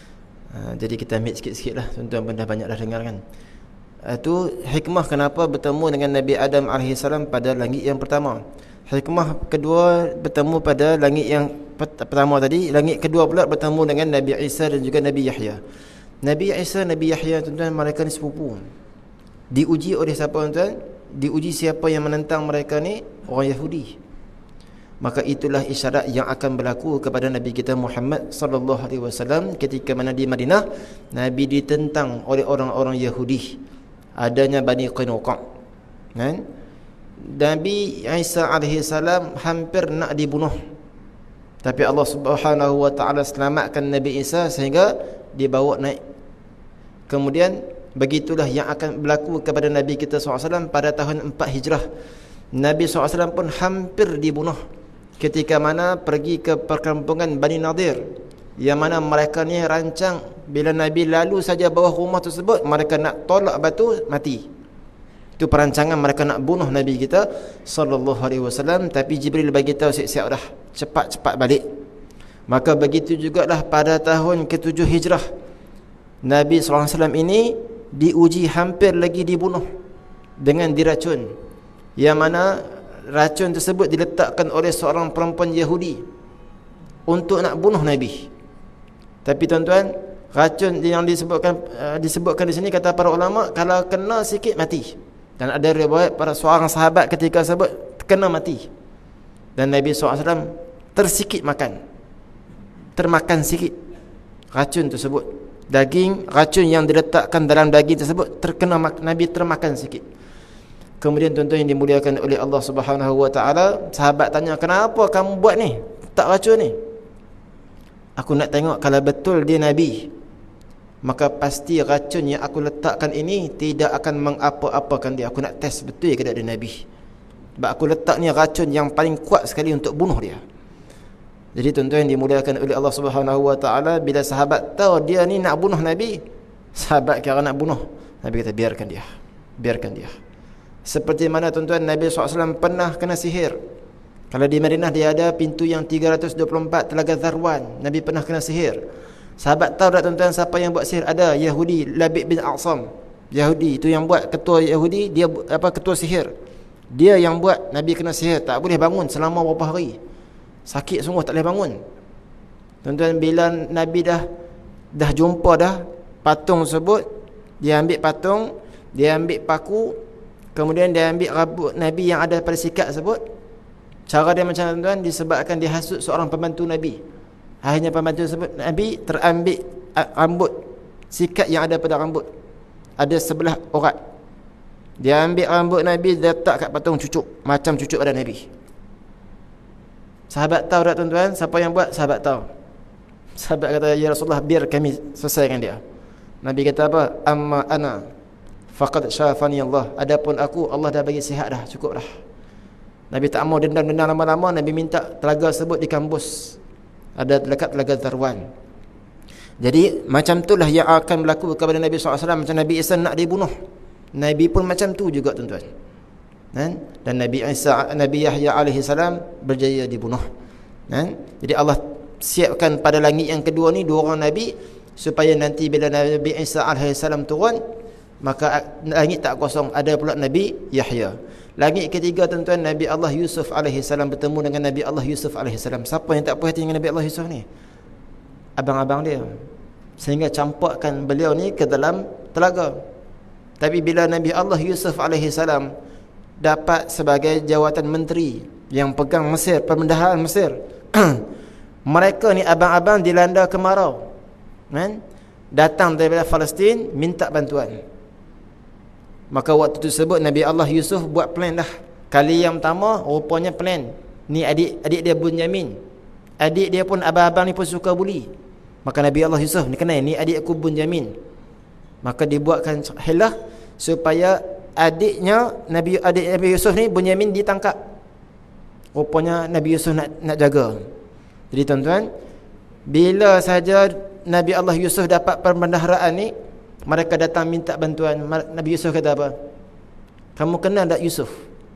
Jadi kita ambil sikit-sikit lah. Tuan-tuan benda banyak dah dengar kan. Itu hikmah kenapa bertemu dengan Nabi Adam AS pada langit yang pertama. Hikmah kedua bertemu pada langit yang pertama tadi. Langit kedua pula bertemu dengan Nabi Isa dan juga Nabi Yahya. Nabi Isa, Nabi Yahya, tuan-tuan, mereka ni sepupu. Diuji oleh siapa, tuan-tuan? Diuji siapa yang menentang mereka ni? Orang Yahudi. Maka itulah isyarat yang akan berlaku kepada Nabi kita Muhammad sallallahu alaihi wasallam ketika mana di Madinah Nabi ditentang oleh orang-orang Yahudi, adanya Bani Qainuqa. Kan? Nabi Isa alaihi salam hampir nak dibunuh. Tapi Allah Subhanahu wa taala selamatkan Nabi Isa sehingga dibawa naik. Kemudian begitulah yang akan berlaku kepada Nabi kita SAW pada tahun 4 Hijrah. Nabi SAW pun hampir dibunuh ketika mana pergi ke perkampungan Bani Nadir, yang mana mereka ni rancang bila Nabi lalu saja bawah rumah tersebut, mereka nak tolak batu, mati. Itu perancangan mereka nak bunuh Nabi kita sallallahu alaihi wasallam. Tapi Jibril bagi tahu, siap-siap dah, cepat-cepat balik. Maka begitu jugalah pada tahun ke-7 Hijrah, Nabi SAW ini diuji, hampir lagi dibunuh dengan diracun, yang mana racun tersebut diletakkan oleh seorang perempuan Yahudi untuk nak bunuh Nabi. Tapi tuan-tuan, racun yang disebutkan di sini, kata para ulama, kalau kena sikit mati. Dan ada riwayat para seorang sahabat ketika sebut kena mati. Dan Nabi SAW tersikit makan, termakan sikit racun tersebut. Daging, racun yang diletakkan dalam daging tersebut terkena Nabi termakan sikit. Kemudian tuan-tuan yang dimuliakan oleh Allah Subhanahu wa taala, sahabat tanya, "Kenapa kamu buat ni? Tak racun ni?" "Aku nak tengok kalau betul dia nabi, maka pasti racun yang aku letakkan ini tidak akan mengapa-apakan dia. Aku nak test betul ke dia nabi. Sebab aku letak ni racun yang paling kuat sekali untuk bunuh dia." Jadi tuan-tuan yang dimuliakan oleh Allah Subhanahu wa taala, bila sahabat tahu dia ni nak bunuh Nabi, sahabat kira nak bunuh, Nabi kata biarkan dia. Biarkan dia. Seperti mana tuan-tuan Nabi SAW pernah kena sihir. Kalau di Madinah dia ada pintu yang 324 Telaga Zarwan, Nabi pernah kena sihir. Sahabat tahu tak tuan-tuan siapa yang buat sihir? Ada Yahudi, Labid bin A'sam. Yahudi itu yang buat, ketua Yahudi, dia ketua sihir. Dia yang buat Nabi kena sihir, tak boleh bangun selama beberapa hari. Sakit semua, tak boleh bangun. Tuan-tuan, bila Nabi dah jumpa dah patung tersebut, dia ambil patung, dia ambil paku, kemudian dia ambil rambut Nabi yang ada pada sikat tersebut. Cara dia macam tuan-tuan, disebabkan dia hasut seorang pembantu Nabi. Akhirnya pembantu tersebut, Nabi terambil rambut, sikat yang ada pada rambut, ada sebelah urat. Dia ambil rambut Nabi, dia letak kat patung, cucuk, macam cucuk pada Nabi. Sahabat tahu tak tuan-tuan siapa yang buat? Sahabat tahu. Sahabat kata, "Ya Rasulullah, biar kami selesaikan dia." Nabi kata apa? "Amma ana faqad syafani Allah." Adapun aku, Allah dah bagi sihat dah, cukup dah. Nabi tak mau dendam-dendam lama-lama. Nabi minta telaga tersebut dikambus. Ada dekat Telaga Zarwan. Jadi macam itulah yang akan berlaku kepada Nabi SAW. Macam Nabi Isa nak dibunuh, Nabi pun macam tu juga tuan-tuan. Dan Nabi Isa, Nabi Yahya alaihi salam berjaya dibunuh. Jadi Allah siapkan pada langit yang kedua ni dua orang Nabi, supaya nanti bila Nabi Isa alaihi salam turun, maka langit tak kosong, ada pula Nabi Yahya. Langit ketiga tuan-tuan, Nabi Allah Yusuf alaihi salam bertemu dengan Nabi Allah Yusuf alaihi salam. Siapa yang tak puas hati dengan Nabi Allah Yusuf ni? Abang-abang dia. Sehingga campakkan beliau ni ke dalam telaga. Tapi bila Nabi Allah Yusuf alaihi salam dapat sebagai jawatan menteri yang pegang Mesir, perbendaharaan Mesir, mereka ni abang-abang dilanda kemarau, datang daripada Palestin minta bantuan. Maka waktu tersebut Nabi Allah Yusuf buat plan dah. Kali yang pertama rupanya plan ni adik dia Bunyamin, adik dia pun abang-abang ni pun suka buli. Maka Nabi Allah Yusuf ni kenal, ni adik aku Bunyamin. Maka dibuatkan hilah supaya adik Nabi Yusuf ni, Bunyamin, ditangkap. Rupanya Nabi Yusuf nak jaga. Jadi tuan-tuan, bila saja Nabi Allah Yusuf dapat perbendaharaan ni, mereka datang minta bantuan. Nabi Yusuf kata apa? "Kamu kenal tak Yusuf?"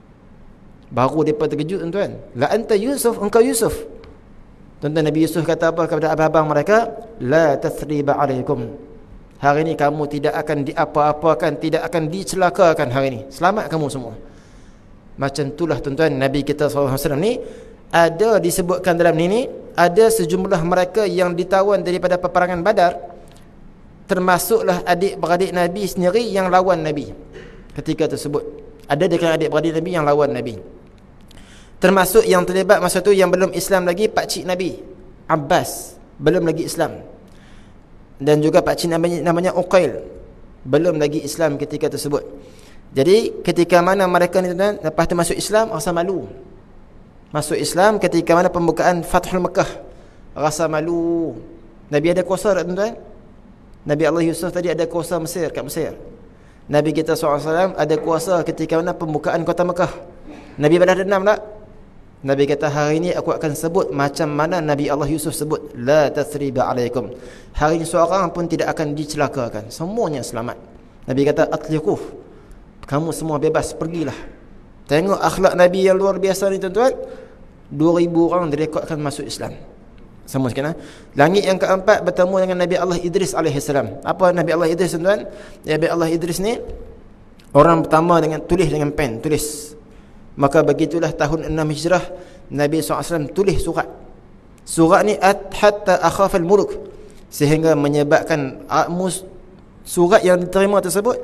Baru mereka terkejut tuan-tuan. "La anta Yusuf, engkau Yusuf." Tuan-tuan, Nabi Yusuf kata apa kepada abang-abang mereka? "La tathriba alaikum." Hari ini kamu tidak akan diapa-apakan, tidak akan dicelakakan hari ini. Selamat kamu semua. Macam itulah tuan-tuan, Nabi kita SAW ni ada disebutkan dalam ni, ada sejumlah mereka yang ditawan daripada peperangan Badar, termasuklah adik-beradik Nabi sendiri yang lawan Nabi ketika tersebut. Ada dekat adik-beradik Nabi yang lawan Nabi. Termasuk yang terlibat masa tu yang belum Islam lagi, pakcik Nabi Abbas, belum lagi Islam. Dan juga pakcik namanya Uqail, belum lagi Islam ketika tersebut. Jadi ketika mana mereka ni tuan, lepas tu masuk Islam, rasa malu. Masuk Islam ketika mana pembukaan Fathul Mekah, rasa malu. Nabi ada kuasa tak tuan-tuan? Nabi Allah Yusuf tadi ada kuasa Mesir, kat Mesir. Nabi kita SAW ada kuasa ketika mana pembukaan kota Mekah. Nabi balas dendam tak? Nabi kata, hari ini aku akan sebut macam mana Nabi Allah Yusuf sebut, "La tathriba alaikum." Hari ini seorang pun tidak akan dicelakakan, semuanya selamat. Nabi kata, "Atliquh." Kamu semua bebas, pergilah. Tengok akhlak Nabi yang luar biasa ni tuan-tuan. 2000 orang direkodkan masuk Islam. Semua sekian. Langit yang keempat bertemu dengan Nabi Allah Idris alaihissalam. Apa Nabi Allah Idris tuan-tuan? Nabi Allah Idris ni orang pertama dengan tulis dengan pen, tulis. Maka begitulah tahun 6 Hijrah Nabi SAW tulis surat. Surat ni hatta akhafal muluk, sehingga menyebabkan surat yang diterima tersebut,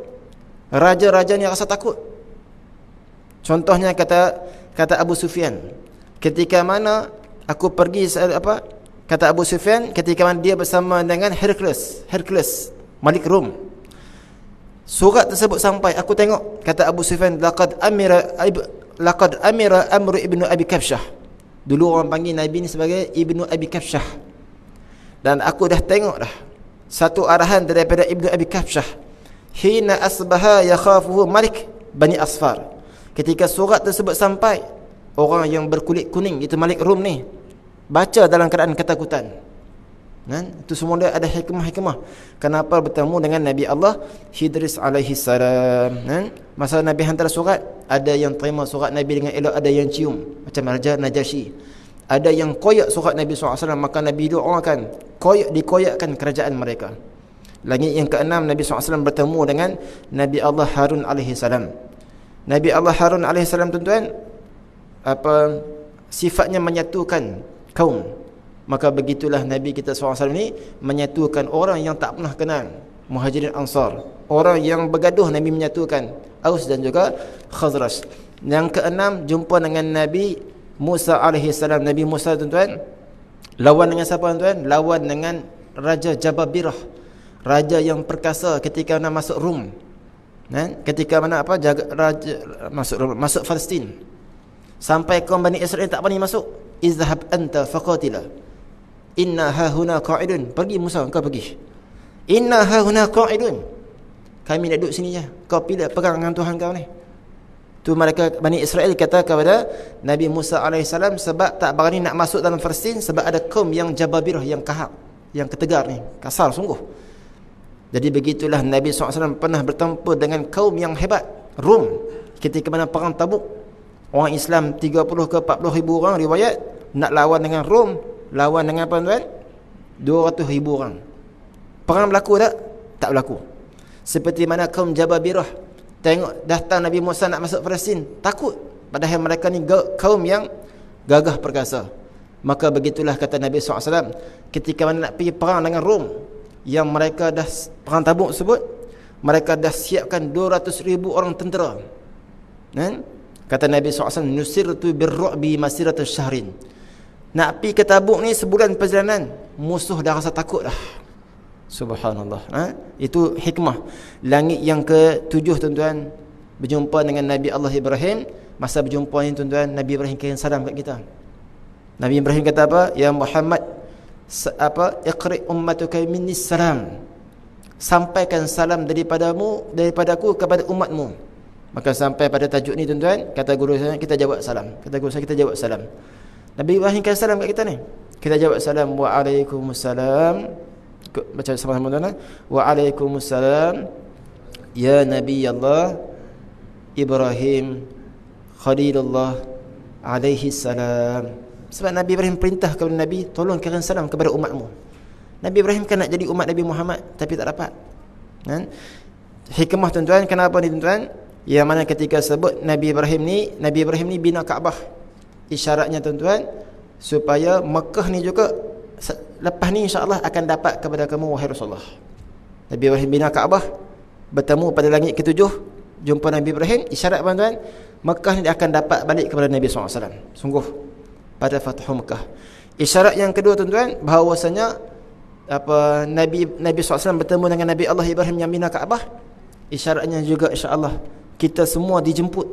raja-raja ni rasa takut. Contohnya kata Abu Sufyan, ketika mana aku pergi kata Abu Sufyan, ketika mana dia bersama dengan Hercules, Malik Rom. Surat tersebut sampai, aku tengok, kata Abu Sufyan, laqad amira Amr ibn Abi Kabsyah. Dulu orang panggil Nabi ni sebagai Ibnu Abi Kabsyah. Dan aku dah tengok dah satu arahan daripada Ibnu Abi Kabsyah. Hina asbaha yakhafuhu Malik Bani Asfar. Ketika surat tersebut sampai, orang yang berkulit kuning, itu Malik Rom ni, baca dalam keadaan ketakutan. Itu semua dia ada hikmah-hikmah kenapa bertemu dengan Nabi Allah Idris alaihi salam. Masa Nabi hantar surat, ada yang terima surat Nabi dengan elok, ada yang cium macam Raja Najasyi. Ada yang koyak surat Nabi SAW, maka Nabi doakan dikoyakkan kerajaan mereka. Langit yang keenam, Nabi SAW bertemu dengan Nabi Allah Harun alaihi salam. Nabi Allah Harun alaihi salam, tuan-tuan, sifatnya menyatukan kaum. Maka begitulah Nabi kita SAW ni menyatukan orang yang tak pernah kenal, Muhajirin Ansar. Orang yang bergaduh Nabi menyatukan, Aus dan juga Khazraj. Yang keenam, jumpa dengan Nabi Musa alaihi salam. Nabi Musa, tuan-tuan, lawan dengan siapa, tuan-tuan? Lawan dengan Raja Jababirah, raja yang perkasa ketika nak masuk Rum. Ketika mana masuk Palestin. Sampai kaum Bani Israel tak berani masuk. Izhab anta faqatila, inna hahuna qa'idun. Pergi Musa, kau pergi. Inna hahuna qa'idun, kami nak duduk sini je, kau pilih pegang dengan Tuhan kau ni. Tu mereka Bani Israel kata kepada Nabi Musa AS, sebab tak berani nak masuk dalam Palestin, sebab ada kaum yang Jababirah, yang kahak, yang ketegar ni, kasar sungguh. Jadi begitulah Nabi SAW pernah bertempur dengan kaum yang hebat, Rom, ketika mana perang Tabuk. Orang Islam 30 ke 40 ribu orang riwayat, nak lawan dengan Rom, lawan dengan apa, tuan? 200 ribu orang. Perang berlaku tak? Tak berlaku. Seperti mana kaum Jababirah, tengok datang Nabi Musa nak masuk Palestin, takut, padahal mereka ni kaum yang gagah perkasa. Maka begitulah kata Nabi SAW, ketika mana nak pergi perang dengan Rom, yang mereka dah perang Tabuk sebut, mereka dah siapkan 200 ribu orang tentera. Kata Nabi SAW, nusirtu birru'bi masiratul syahrin. Nak pergi ke Tabuk ni sebulan perjalanan, musuh dah rasa takut dah. Subhanallah. Itu hikmah. Langit yang ke-7, tuan-tuan, berjumpa dengan Nabi Allah Ibrahim. Masa berjumpa ni, tuan-tuan, Nabi Ibrahim kirim salam kat kita. Nabi Ibrahim kata apa? Ya Muhammad, iqri ummatuka minnis salam. Sampaikan salam daripadaku kepada umatmu. Maka sampai pada tajuk ni, tuan-tuan, kata guru saya, kita jawab salam. Kata guru saya, kita jawab salam. Nabi Ibrahim kasih salam kat kita ni. Kita jawab salam. Waalaikumsalam. Baca sama-sama, tuan-tuan. Waalaikumsalam. Ya Nabi Allah Ibrahim Khalilullah alaihi salam. Sebab Nabi Ibrahim perintah kepada Nabi, tolong kirim salam kepada umatmu. Nabi Ibrahim kan nak jadi umat Nabi Muhammad, tapi tak dapat. Hikmah, tuan-tuan, kenapa ni, tuan-tuan? Yang mana ketika sebut Nabi Ibrahim ni bina Kaabah. Isyaratnya, tuan-tuan, supaya Mekah ni juga lepas ni insya-Allah akan dapat kepada kamu, wahai Rasulullah. Nabi Ibrahim bina Kaabah, bertemu pada langit ke-7, jumpa Nabi Ibrahim. Isyarat, tuan-tuan, Mekah ni akan dapat balik kepada Nabi SAW. Sungguh pada Fathu Mekah. Isyarat yang kedua, tuan-tuan, bahawasanya Nabi SAW bertemu dengan Nabi Allah Ibrahim yang bina Kaabah. Isyaratnya juga insya-Allah kita semua dijemput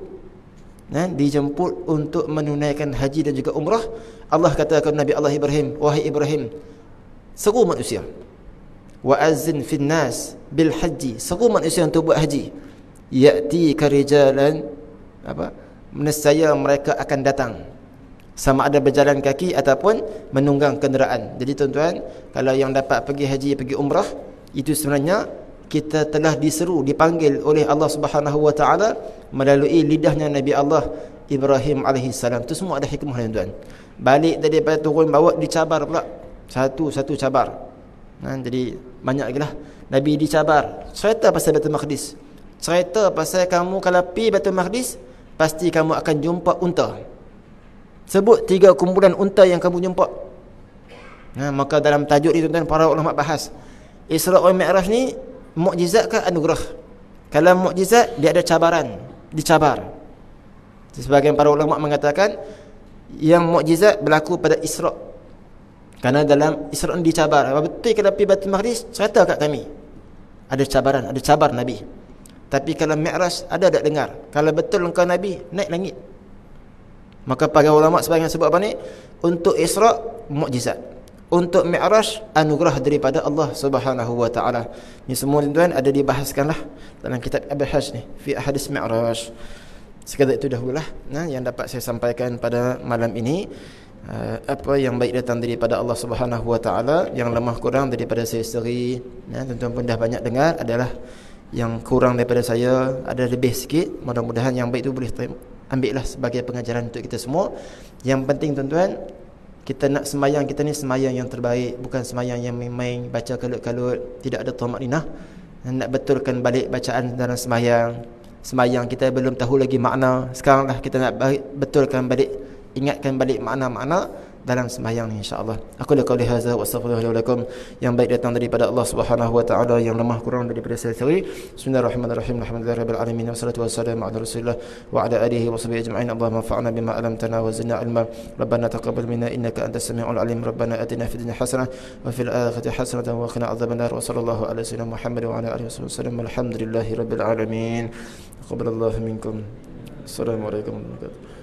untuk menunaikan haji dan juga umrah. Allah kata kepada Nabi Allah Ibrahim, wahai Ibrahim, seru manusia, wa azzin fin nas bil haji, seru manusia untuk buat haji. Ya'ti karijalan, nescaya mereka akan datang, sama ada berjalan kaki ataupun menunggang kenderaan. Jadi, tuan-tuan, kalau yang dapat pergi haji, pergi umrah, itu sebenarnya kita telah diseru, dipanggil oleh Allah Subhanahu wa taala melalui lidahnya Nabi Allah Ibrahim alaihi salam. Itu semua ada hikmah, tuan-tuan. Balik daripada turun bawa dicabar pula. Satu cabar. Jadi banyak lagi lah. Nabi dicabar. Cerita pasal Baitul Maqdis. Cerita pasal kamu kalau pergi Baitul Maqdis, pasti kamu akan jumpa unta. Sebut 3 kumpulan unta yang kamu jumpa. Maka dalam tajuk ni, tuan-tuan, para ulama bahas, Isra wal Mi'raj ni mukjizat ke anugerah? Kalau mukjizat, dia ada cabaran, dicabar. Sebagian para ulama mengatakan Yang mukjizat berlaku pada Isra'. Karena dalam Isra' dicabar. Betul kalau pergi Baitul Maqdis, cerita kat kami. Ada cabaran, ada cabar Nabi. Tapi kalau Mi'raj ada tak dengar? Kalau betul engkau Nabi, naik langit. Maka para ulama sebahagian sebut apa ni? Untuk Isra' mukjizat. Untuk Mi'raj anugerah daripada Allah Subhanahu wa taala. Ni semua tuan ada dibahaskanlah dalam kitab Al-Hajj ni, fi ahadits Mi'raj. Sekadar itu dahululah yang dapat saya sampaikan pada malam ini. Apa yang baik datang daripada Allah Subhanahu wa taala, yang lemah kurang daripada saya sendiri. Tuan-tuan pun dah banyak dengar, adalah yang kurang daripada saya, ada lebih sikit. Mudah-mudahan yang baik itu boleh ambillah sebagai pengajaran untuk kita semua. Yang penting tuan-tuan, kita nak semayang kita ni semayang yang terbaik, bukan semayang yang main-main, baca kalut-kalut, tidak ada tumaninah. Nak betulkan balik bacaan dalam semayang. Semayang kita belum tahu lagi makna. Sekaranglah kita nak betulkan balik, ingatkan balik makna-makna dalam sembahyang ni, insya-Allah. Aku la qauli hadza wa astaghfirullahi wa lakum. Yang baik datang daripada Allah Subhanahu wa taala, yang lemah kurang daripada saya sendiri. Bismillahirrahmanirrahim. Alhamdulillahirabbil alamin. Wassalatu wassalamu ala Rasulillah wa ala alihi wa sahbihi ajma'in. Allahumma fa'na bima 'allamtana wa zidna 'ilma. Rabbana taqabbal minna innaka antas samiul alim. Rabbana atina fid dunya hasanah wa fil akhirati hasanah wa qina adzabannar. Wa sallallahu ala sayyidina Muhammad wa ala alihi wasallam. Alhamdulillahirabbil alamin. Taqabbalallahu minkum. Assalamualaikum warahmatullahi wabarakatuh.